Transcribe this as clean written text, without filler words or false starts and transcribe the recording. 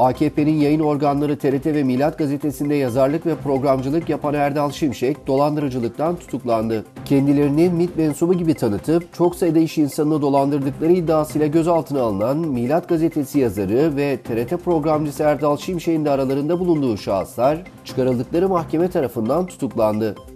AKP'nin yayın organları TRT ve Milat Gazetesi'nde yazarlık ve programcılık yapan Erdal Şimşek dolandırıcılıktan tutuklandı. Kendilerini MİT mensubu gibi tanıtıp çok sayıda iş insanını dolandırdıkları iddiasıyla gözaltına alınan Milat Gazetesi yazarı ve TRT programcısı Erdal Şimşek'in de aralarında bulunduğu şahıslar çıkarıldıkları mahkeme tarafından tutuklandı.